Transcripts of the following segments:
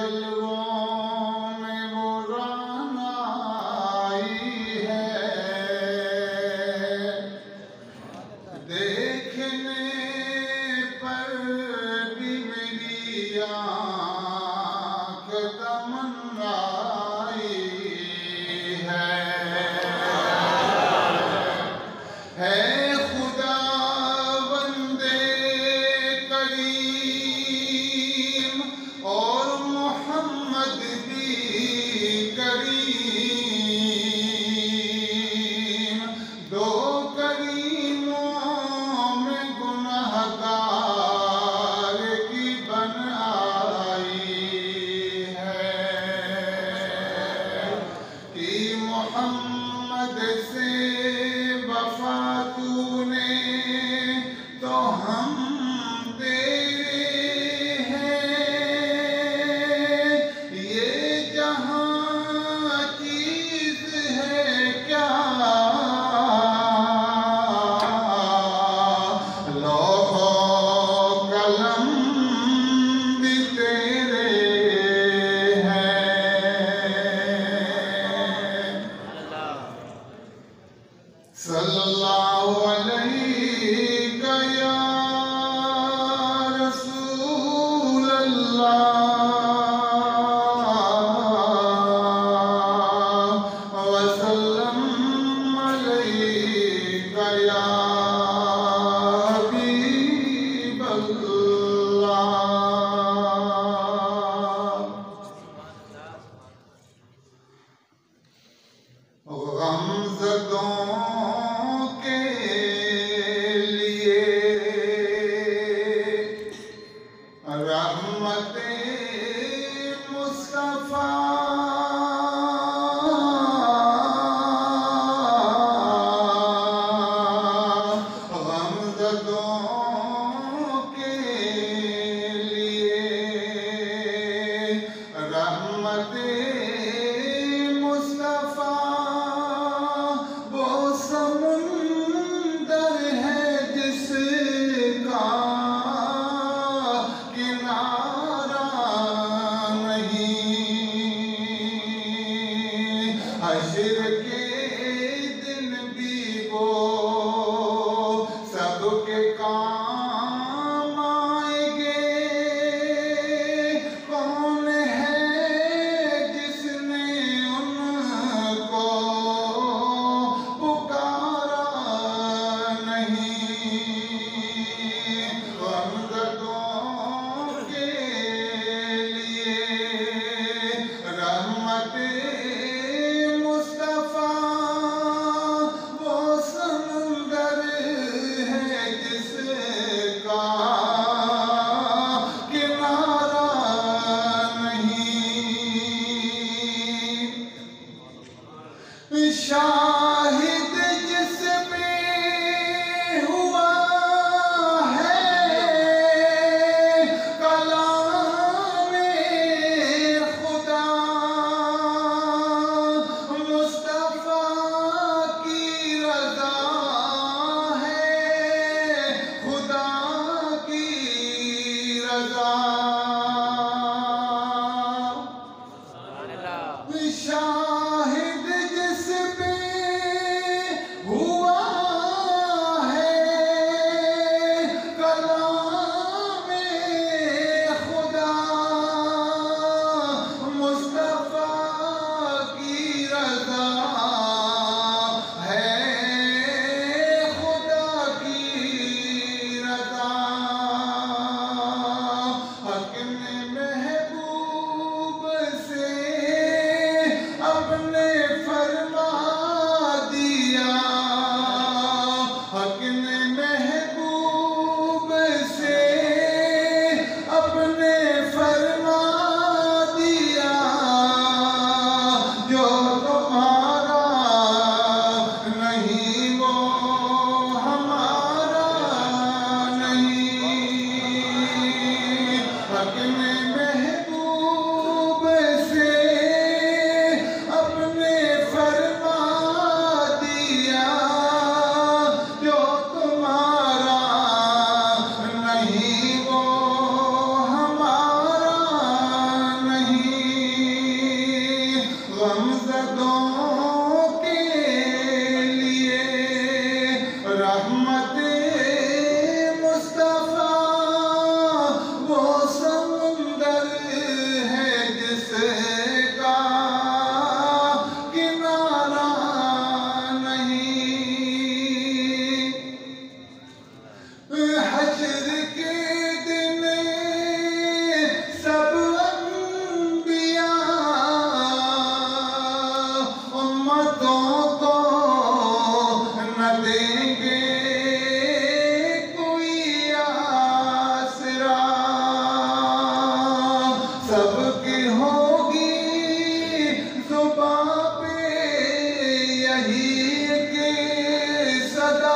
जलवों में वो रानाई है, देखने पर भी मेरी आँख तमन्नाई है खुदा बंदे करीम और मोहम्मद भी करीम, दो करीमों में गुनहगार की बन आई है कि मोहम्मद से वफा तूने तो हम तेरे हैं, ये जहां चीज है क्या लौहो कलम भी तेरे हैं। सल्लल्लाहु अलैहि या रसूल अल्लाह वसल्लम अलैका या हबीब अल्लाह। गमज़दों के लिए रहमते मुस्तफ़ा गमज़दों के लिए रहमते मुस्तफ़ा वो समुंदर है जिसका किनारा नहीं, हश्र के दिन भी वो सबके काम आएंगे। कौन है सबकी होगी जुबां पे यही कि सदा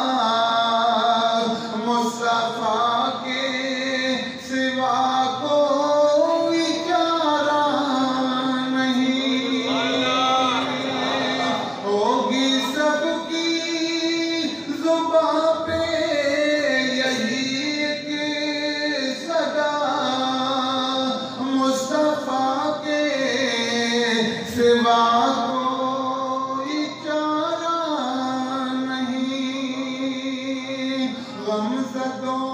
मुस्तफा के सिवा कोई चारा नहीं। होगी सबकी जुबां पे यही कि सदा मुस्तफा के सिवा कोई चारा नहीं। गमज़दों